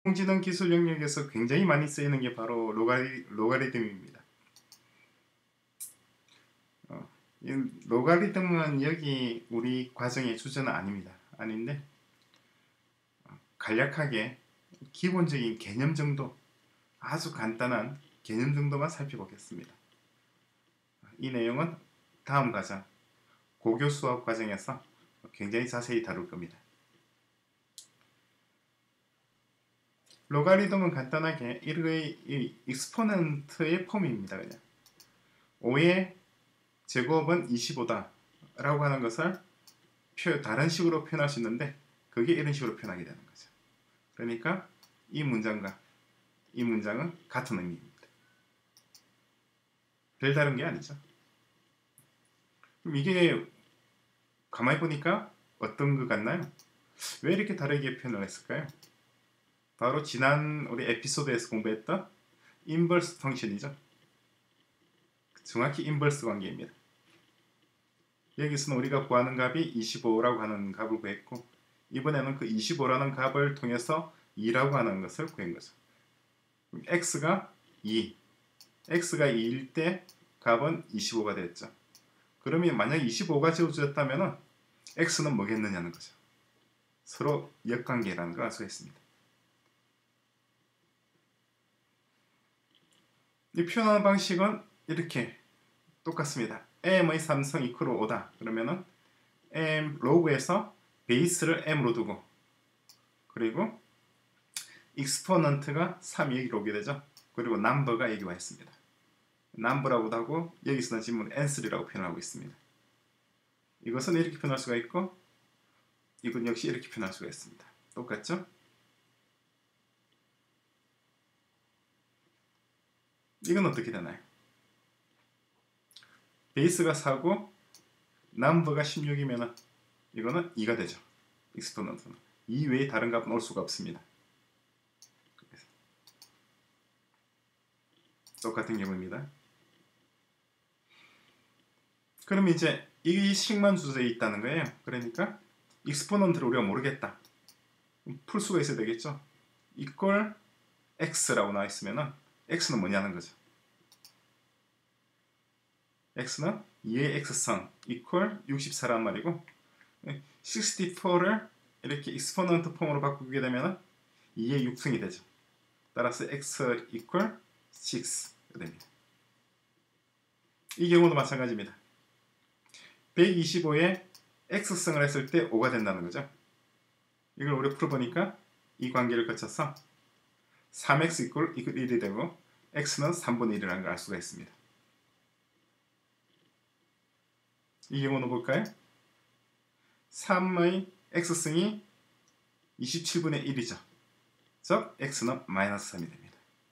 인공지능 기술 영역에서 굉장히 많이 쓰이는 게 바로 로가리즘입니다. 이 로가리즘은 여기 우리 과정의 주제는 아닙니다. 아닌데 간략하게 기본적인 개념 정도, 아주 간단한 개념 정도만 살펴보겠습니다. 이 내용은 다음 과정, 고교 수학 과정에서 굉장히 자세히 다룰 겁니다. 로가리즘은 간단하게 이 익스포넌트의 폼입니다. 그냥 5의 제곱은 25다 라고 하는 것을 다른 식으로 표현할 수 있는데 그게 이런 식으로 표현하게 되는 거죠. 그러니까 이 문장과 이 문장은 같은 의미입니다. 별다른 게 아니죠. 그럼 이게 가만히 보니까 어떤 것 같나요? 왜 이렇게 다르게 표현을 했을까요? 바로 지난 우리 에피소드에서 공부했던 인버스 펑션이죠. 정확히 인버스 관계입니다. 여기서는 우리가 구하는 값이 25라고 하는 값을 구했고 이번에는 그 25라는 값을 통해서 2라고 하는 것을 구한 거죠. x가 2, x가 2일 때 값은 25가 됐죠. 그러면 만약 25가 주어졌다면 x는 뭐겠느냐는 거죠. 서로 역관계라는 걸 알 수가 있습니다. 이 표현하는 방식은 이렇게 똑같습니다. m의 3승 이퀄 5다. 그러면은 m 로그에서 베이스를 m으로 두고 그리고 익스포넌트가 3이 여기로 오게 되죠. 그리고 넘버가 여기 와 있습니다. 넘버라고도 하고 여기서는 지금 answer이라고 표현하고 있습니다. 이것은 이렇게 표현할 수가 있고 이건 역시 이렇게 표현할 수가 있습니다. 똑같죠? 이건 어떻게 되나요? 베이스가 4고 넘버가 16이면 이거는 2가 되죠. 익스포넌트는 2 외에 다른 값은 올 수가 없습니다. 똑같은 경우입니다. 그럼 이제 이 식만 주어져 있다는 거예요. 그러니까 익스포넌트를 우리가 모르겠다. 풀 수가 있어야 되겠죠. 이퀄 x라고 나와 있으면 x는 뭐냐는 거죠. x는 2의 x승 이퀄 64란 말이고 64를 이렇게 익스포넌트 폼으로 바꾸게 되면 2의 6승이 되죠. 따라서 x 이퀄 6가 됩니다. 이 경우도 마찬가지입니다. 125에 x승을 했을 때 5가 된다는 거죠. 이걸 우리 풀어보니까 이 관계를 거쳐서 3x 이퀄 1이 되고 x는 3분의 1이라는 걸 알 수가 있습니다. 이 경우는 볼까요? 3의 x승이 27분의 1이죠. 즉 x는 마이너스 3이 됩니다.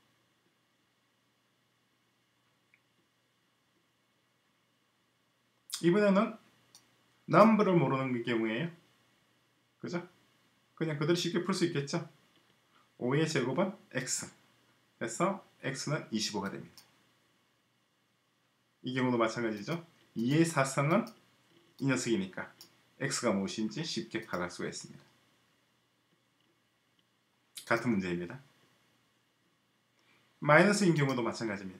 이번에는 넘버를 모르는 경우에요. 그죠? 그냥 그대로 쉽게 풀 수 있겠죠? 5의 제곱은 x. 그래서 x는 25가 됩니다. 이 경우도 마찬가지죠. 2의 4승은 이 녀석이니까 x가 무엇인지 쉽게 파악할 수가 있습니다. 같은 문제입니다. 마이너스인 경우도 마찬가지입니다.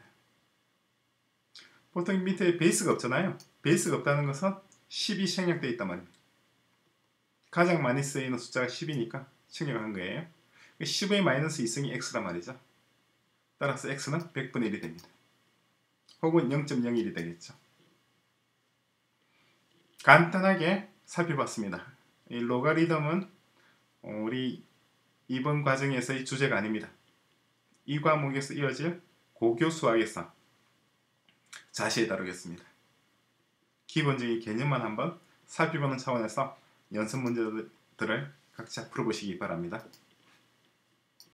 보통 밑에 베이스가 없잖아요. 베이스가 없다는 것은 10이 생략되어 있단 말입니다. 가장 많이 쓰이는 숫자가 10이니까 생략한 거예요. 10의 마이너스 2승이 x란 말이죠. 따라서 x는 100분의 1이 됩니다. 혹은 0.01이 되겠죠. 간단하게 살펴봤습니다. 이 로가리즘은 우리 이번 과정에서의 주제가 아닙니다. 이 과목에서 이어질 고교 수학에서 자세히 다루겠습니다. 기본적인 개념만 한번 살펴보는 차원에서 연습 문제들을 각자 풀어보시기 바랍니다.